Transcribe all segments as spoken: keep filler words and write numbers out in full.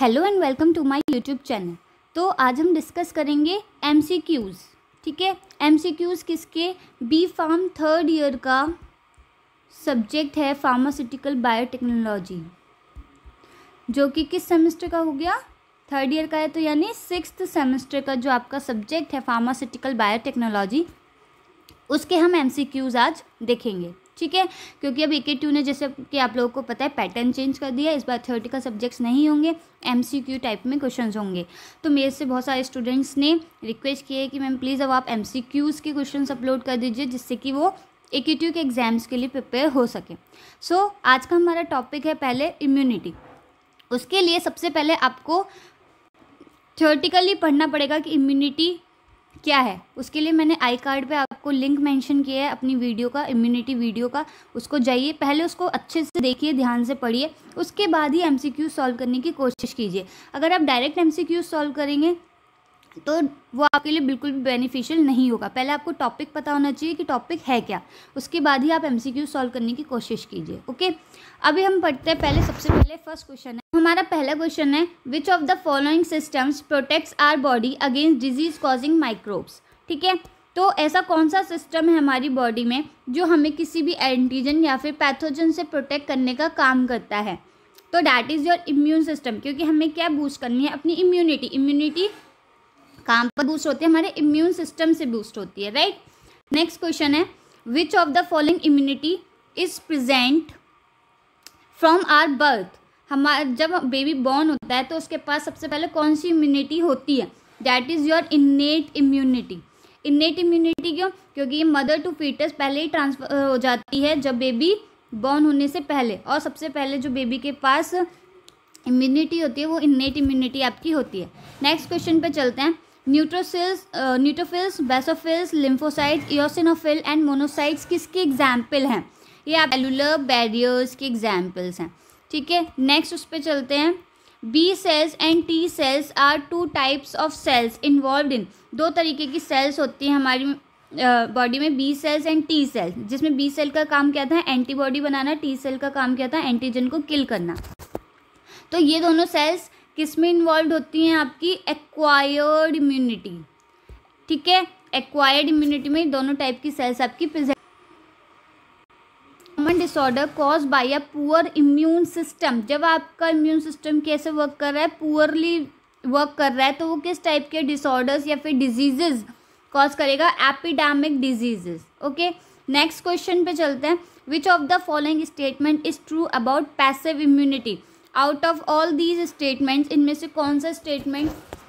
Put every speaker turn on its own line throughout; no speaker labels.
Hello and welcome to my YouTube channel. तो आज हम डिस्कस करेंगे एमसीक्यूज़। ठीक है, एमसीक्यूज़ किसके? बी फार्म थर्ड ईयर का सब्जेक्ट है फार्मास्यूटिकल बायोटेक्नोलॉजी, जो कि किस सेमेस्टर का हो गया? थर्ड ईयर का है, तो यानी सिक्स्थ सेमेस्टर का जो आपका सब्जेक्ट है फार्मास्यूटिकल बायोटेक्नोलॉजी, उसके हम एमसीक्यूज़ आज देखेंगे। ठीक है, क्योंकि अब एके टू ने जैसे कि आप लोगों को पता है पैटर्न चेंज कर दिया है। इस बार थ्योरेटिकल सब्जेक्ट्स नहीं होंगे, एमसीक्यू टाइप में क्वेश्चंस होंगे। तो मेरे से बहुत सारे स्टूडेंट्स ने रिक्वेस्ट की है कि मैम प्लीज़ अब आप एमसीक्यूज़ के क्वेश्चंस अपलोड कर दीजिए, जिससे कि वो एके टू के एग्जाम्स के लिए प्रिपेयर हो सके। सो so, आज का हमारा टॉपिक है पहले इम्यूनिटी। उसके लिए सबसे पहले आपको थ्योरेटिकली पढ़ना पड़ेगा कि इम्यूनिटी क्या है। उसके लिए मैंने आई कार्ड पे आपको लिंक मेंशन किया है अपनी वीडियो का, इम्यूनिटी वीडियो का। उसको जाइए, पहले उसको अच्छे से देखिए, ध्यान से पढ़िए, उसके बाद ही एमसीक्यू सॉल्व करने की कोशिश कीजिए। अगर आप डायरेक्ट एमसीक्यू सॉल्व करेंगे तो वो आपके लिए बिल्कुल भी बेनिफिशियल नहीं होगा। पहले आपको टॉपिक पता होना चाहिए कि टॉपिक है क्या, उसके बाद ही आप एमसीक्यू सॉल्व करने की कोशिश कीजिए। ओके, अभी हम पढ़ते हैं। पहले सबसे पहले फर्स्ट क्वेश्चन है हमारा। पहला क्वेश्चन है which of the following systems protects our body against disease causing microbes. ठीक है, तो ऐसा कौन सा सिस्टम है हमारी बॉडी में जो हमें किसी भी एंटीजन या फिर पैथोजन से प्रोटेक्ट करने का काम करता है? तो that is your immune system, क्योंकि हमें क्या बूस्ट करनी है? अपनी इम्यूनिटी। इम्यूनिटी काम पर बूस्ट होती है, हमारे इम्यून सिस्टम से बूस्ट होती है, राइट। नेक्स्ट क्वेश्चन है which of the following immunity is present from our birth. हमारा जब बेबी बॉर्न होता है तो उसके पास सबसे पहले कौन सी इम्यूनिटी होती है? That is your innate immunity. Innate immunity क्यों? क्योंकि ये मदर टू फीटस पहले ही ट्रांसफर हो जाती है जब बेबी बॉर्न होने से पहले, और सबसे पहले जो बेबी के पास इम्यूनिटी होती है वो इन्नेट इम्यूनिटी आपकी होती है। नेक्स्ट क्वेश्चन पे चलते हैं। Neutrophils neutrophils basophils lymphocytes eosinophil and monocytes किसके एग्जाम्पल हैं? ये आप सेलुलर बैरियर्स के एग्जाम्पल्स हैं। ठीक है, नेक्स्ट उस पर चलते हैं। B cells and T cells are two types of cells involve in. दो तरीके की सेल्स होती हैं हमारी बॉडी uh, में, B cells and T cells, जिसमें बी सेल का काम क्या था? एंटीबॉडी बनाना। टी सेल का काम क्या था? एंटीजन को किल करना। तो ये दोनों सेल्स किस में इन्वॉल्व होती हैं? आपकी एक्वायर्ड इम्यूनिटी। ठीक है, एक्वायर्ड इम्यूनिटी में दोनों टाइप की सेल्स आपकी present. Common disorder cause by a poor immune system. जब आपका इम्यून सिस्टम कैसे वर्क कर रहा है? पुअरली वर्क कर रहा है, तो वो किस टाइप के डिसऑर्डर्स या फिर डिजीजेज कॉज करेगा? Epidemic diseases. Okay, next question पे चलते हैं। Which of the following statement is true about passive immunity. Out of all these statements, इनमें से कौन सा स्टेटमेंट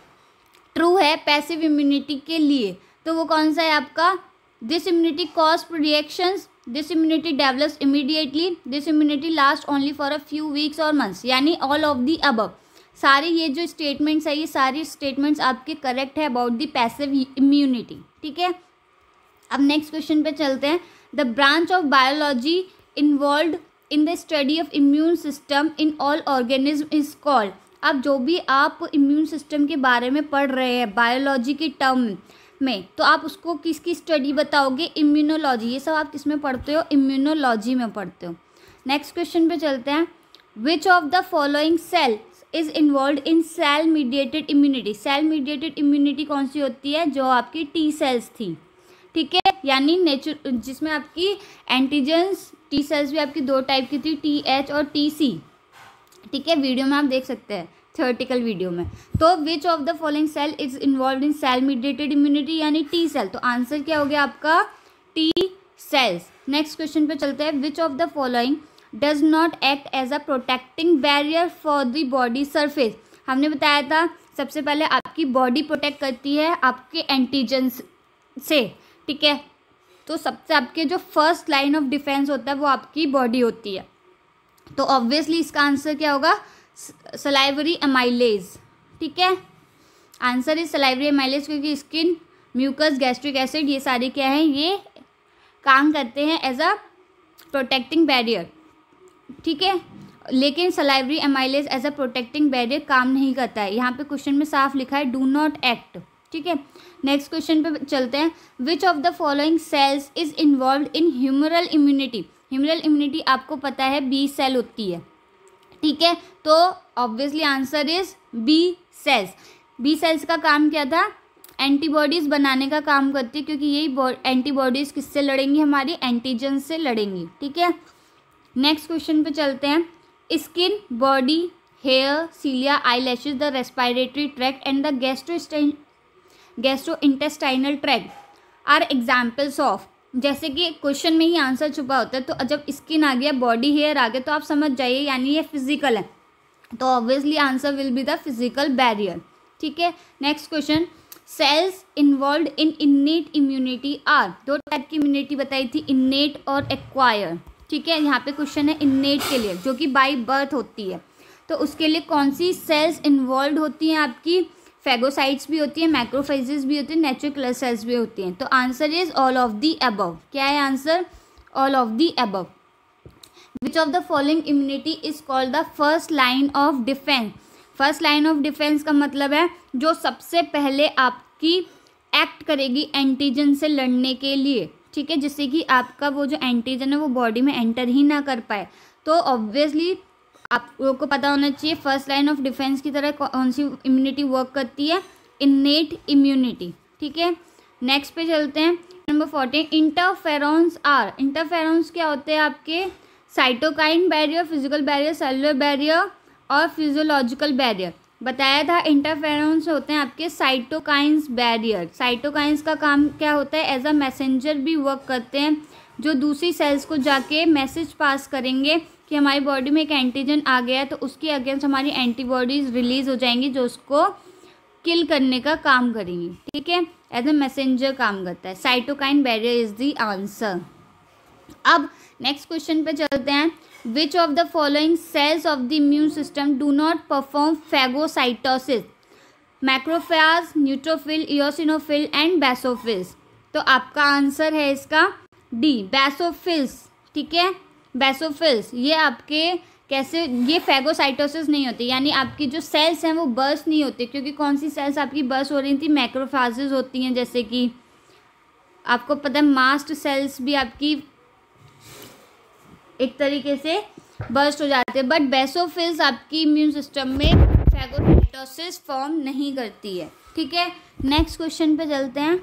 ट्रू है पैसिव इम्यूनिटी के लिए? तो वो कौन सा है आपका? This immunity cause reactions, this immunity develops immediately, this immunity last only for a few weeks और मंथ्स, यानी ऑल ऑफ दी अबव। सारे ये जो स्टेटमेंट्स है, ये सारी स्टेटमेंट्स आपके करेक्ट है अबाउट द पैसिव इम्यूनिटी। ठीक है, अब नेक्स्ट क्वेश्चन पे चलते हैं। The branch of biology involve in the study of immune system in all organism is called. अब जो भी आप इम्यून सिस्टम के बारे में पढ़ रहे हैं बायोलॉजी के टर्म में, तो आप उसको किसकी स्टडी बताओगे? इम्यूनोलॉजी। ये सब आप किस में पढ़ते हो? इम्यूनोलॉजी में पढ़ते हो। नेक्स्ट क्वेश्चन पे चलते हैं। Which of the following cell is involve in cell mediated immunity. Cell mediated immunity कौन सी होती है? जो आपकी टी सेल्स थी। ठीक है, यानी नेचर, जिसमें आपकी एंटीजेंस, टी सेल्स भी आपकी दो टाइप की थी, टी एच और टी सी। ठीक है, वीडियो में आप देख सकते हैं, थ्योरेटिकल वीडियो में। तो which of the following cell is involve in cell mediated immunity, यानी टी सेल। तो आंसर क्या हो गया आपका? T cells. नेक्स्ट क्वेश्चन पे चलते हैं। Which of the following does not act as a protecting barrier for the body surface. हमने बताया था सबसे पहले आपकी बॉडी प्रोटेक्ट करती है आपके एंटीजेंस से। ठीक है, तो सबसे आपके जो फर्स्ट लाइन ऑफ डिफेंस होता है वो आपकी बॉडी होती है। तो ऑब्वियसली इसका आंसर क्या होगा? Salivary amylase. ठीक है, आंसर इज सलाइवरी एमाइलेज, क्योंकि स्किन, म्यूकस, गैस्ट्रिक एसिड, ये सारे क्या हैं? ये काम करते हैं एज अ प्रोटेक्टिंग बैरियर। ठीक है, लेकिन salivary amylase as a protecting barrier काम नहीं करता है। यहाँ पे क्वेश्चन में साफ लिखा है डू नॉट एक्ट। ठीक है, नेक्स्ट क्वेश्चन पे चलते हैं। Which of the following cells is involve in humoral immunity. Humoral immunity आपको पता है बी सेल होती है। ठीक है, तो obviously answer is B cells. B cells का काम क्या था, एंटीबॉडीज बनाने का काम करती है, क्योंकि यही एंटीबॉडीज किससे लड़ेंगी, हमारी एंटीजन से लड़ेंगी। ठीक है, नेक्स्ट क्वेश्चन पे चलते हैं। Skin, body, hair, cilia, eyelashes, the respiratory tract and the gastro gastro intestinal tract are examples of. जैसे कि क्वेश्चन में ही आंसर छुपा होता है, तो जब स्किन आ गया, बॉडी, हेयर आ गया, तो आप समझ जाइए यानी ये फिजिकल है, तो obviously answer will be the physical barrier. ठीक है, next question. Cells involve in innate immunity are. दो टाइप की इम्यूनिटी बताई थी, इन्नेट और एक्वायर। ठीक है, यहाँ पे क्वेश्चन है इन्नेट के लिए, जो कि बाय बर्थ होती है। तो उसके लिए कौन सी सेल्स इन्वॉल्व होती हैं आपकी, फेगोसाइट्स भी होती है, मैक्रोफेजेस भी होती है, नेचुरल किलर सेल्स भी होती हैं। तो answer is all of the above. क्या है answer, all of the above. Which of the following immunity is called the first line of defence. First line of defence का मतलब है जो सबसे पहले आपकी एक्ट करेगी एंटीजन से लड़ने के लिए। ठीक है, जिससे कि आपका वो जो एंटीजन है वो बॉडी में एंटर ही ना कर पाए। तो ऑब्वियसली आप लोगों को पता होना चाहिए फर्स्ट लाइन ऑफ डिफेंस की तरह कौन सी इम्यूनिटी वर्क करती है, इन्नेट इम्यूनिटी। ठीक है, नेक्स्ट पे चलते हैं। Number fourteen, interferons are. Interferons क्या होते हैं आपके, cytokine barrier, physical barrier, cellular barrier और फिजियोलॉजिकल बैरियर। बताया था इंटरफेरॉन्स होते हैं आपके साइटोकाइंस बैरियर। साइटोकाइंस का काम क्या होता है, एज अ मैसेंजर भी वर्क करते हैं, जो दूसरी सेल्स को जाके मैसेज पास करेंगे कि हमारी बॉडी में एक एंटीजन आ गया है, तो उसके अगेंस्ट हमारी एंटीबॉडीज रिलीज हो जाएंगी जो उसको किल करने का काम करेंगी। ठीक है, एज अ मैसेंजर काम करता है। Cytokine barrier is the answer. अब नेक्स्ट क्वेश्चन पे चलते हैं। Which of the following cells of the immune system do not perform phagocytosis, macrophage, neutrophil, eosinophil and basophils. तो आपका आंसर है इसका डी, बेसोफिल्स। ठीक है, बेसोफिल्स ये आपके कैसे, ये फैगोसाइटोसिस नहीं होती, यानी आपकी जो सेल्स हैं वो बर्स्ट नहीं होती, क्योंकि कौन सी सेल्स आपकी बर्स्ट हो रही थी, मैक्रोफेजेस होती हैं। जैसे कि आपको पता है मास्ट सेल्स भी आपकी एक तरीके से बर्स्ट हो जाते हैं, बट बेसोफिल्स आपकी इम्यून सिस्टम में फैगोसाइटोसिस फॉर्म नहीं करती है। ठीक है, नेक्स्ट क्वेश्चन पे चलते हैं।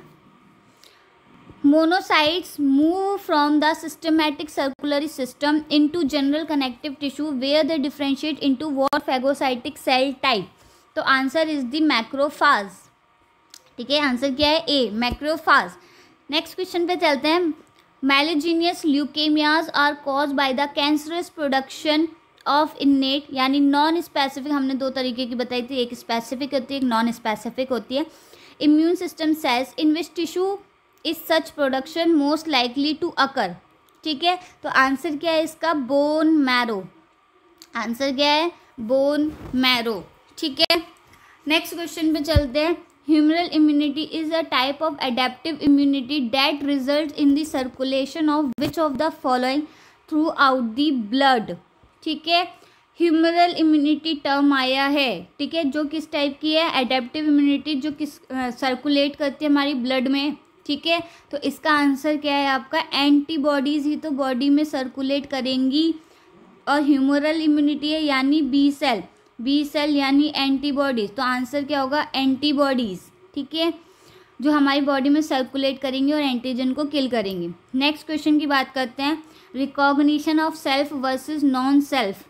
Monocytes move from the systematic circulatory system into general connective tissue where they differentiate into what phagocytic cell type. तो आंसर इज द मैक्रोफेज। ठीक है, आंसर क्या है, ए, मैक्रोफेज। नेक्स्ट क्वेश्चन पे चलते हैं। Malignous leukemias are caused by the cancerous production of innate, यानी non specific, हमने दो तरीके की बताई थी, एक स्पेसिफिक होती है, एक नॉन स्पेसिफिक होती है। Immune system cells in which tissue is such production most likely to occur. ठीक है, तो आंसर क्या है इसका, बोन मैरो। आंसर क्या है, बोन मैरो। ठीक है, नेक्स्ट क्वेश्चन पे चलते हैं। Humoral immunity is a type of adaptive immunity that results in the circulation of which of the following throughout the blood। ठीक है, ह्यूमरल इम्यूनिटी टर्म आया है। ठीक है, जो किस टाइप की है, एडेप्टिव इम्यूनिटी, जो किस सर्कुलेट uh, करती है हमारी ब्लड में। ठीक है, तो इसका आंसर क्या है आपका, एंटीबॉडीज ही तो बॉडी में सर्कुलेट करेंगी, और ह्यूमरल इम्यूनिटी है यानी बी सेल, बी सेल यानी एंटीबॉडीज। तो आंसर क्या होगा, एंटीबॉडीज। ठीक है, जो हमारी बॉडी में सर्कुलेट करेंगी और एंटीजन को किल करेंगी। नेक्स्ट क्वेश्चन की बात करते हैं। Recognition of self versus non self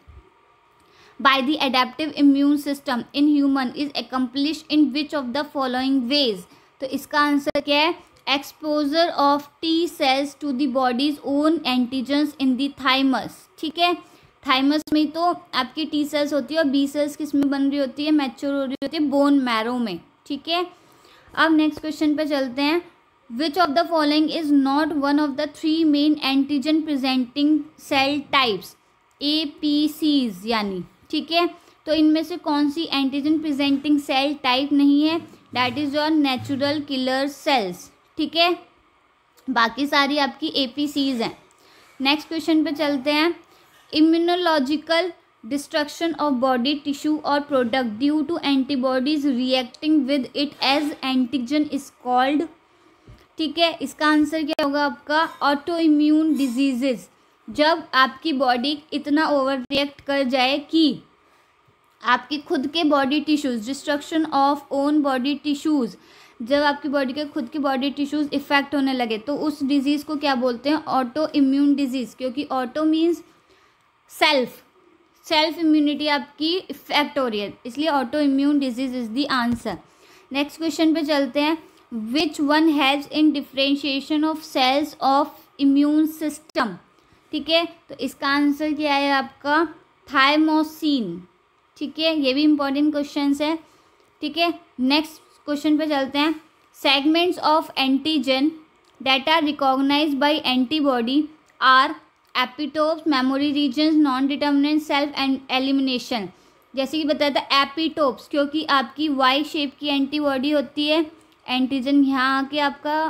by the adaptive immune system in human is accomplish in which of the following ways. तो इसका आंसर क्या है, exposure of T cells to the body's own antigens in the thymus. ठीक है, thymus में तो आपकी T cells होती है, और बी सेल्स किस में बन रही होती है, मैच्योर हो रही होती है बोन मैरो में। ठीक है, अब नेक्स्ट क्वेश्चन पे चलते हैं। Which of the following is not one of the three main antigen presenting cell types, A P Cs यानी। ठीक है, तो इनमें से कौन सी एंटीजन प्रेजेंटिंग सेल टाइप नहीं है, that is your natural killer cells. ठीक है, बाकी सारी आपकी ए पी सीज हैं। नेक्स्ट क्वेश्चन पे चलते हैं। Immunological destruction of body tissue और product due to antibodies reacting with it as antigen is called. ठीक है, इसका आंसर क्या होगा आपका, ऑटो इम्यून डिजीजेज। जब आपकी बॉडी इतना ओवर रिएक्ट कर जाए कि आपकी खुद के body tissues, destruction of own body tissues, जब आपकी बॉडी के खुद के बॉडी टिश्यूज़ इफ़ेक्ट होने लगे तो उस डिजीज़ को क्या बोलते हैं? ऑटो इम्यून डिजीज़, क्योंकि auto means self, self immunity आपकी इफेक्ट हो रही है, इसलिए auto immune disease is the answer. Next question पे चलते हैं। Which one has in differentiation of cells of immune system, ठीक है, तो इसका आंसर क्या है आपका? थाइमोसिन, ठीक है, ये भी इंपॉर्टेंट क्वेश्चन है, ठीक है। नेक्स्ट क्वेश्चन पे चलते हैं। Segments of antigen data recognised by antibody are epitopes, memory regions, non determinant, self and elimination. जैसे कि बताया था एपिटोप्स, क्योंकि आपकी वाई शेप की एंटीबॉडी होती है, एंटीजन यहाँ आके आपका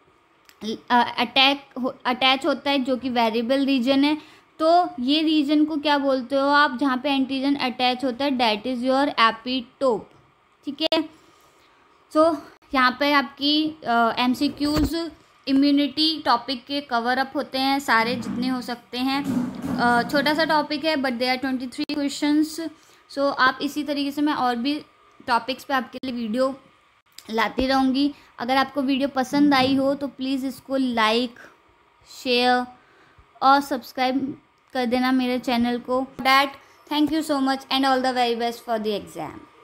अटैक अटैच होता है जो कि वेरिएबल रीजन है, तो ये रीजन को क्या बोलते हो आप जहाँ पे एंटीजन अटैच होता है? डैट इज़ योर एपिटोप, ठीक है। सो so, यहाँ पे आपकी M C Qs immunity topic के कवर अप होते हैं सारे जितने हो सकते हैं। uh, छोटा सा टॉपिक है but they are twenty three questions. So आप इसी तरीके से मैं और भी टॉपिक्स पे आपके लिए वीडियो लाती रहूँगी। अगर आपको वीडियो पसंद आई हो तो प्लीज़ इसको लाइक, शेयर और सब्सक्राइब कर देना मेरे चैनल को। That thank you so much and all the very best for the exam.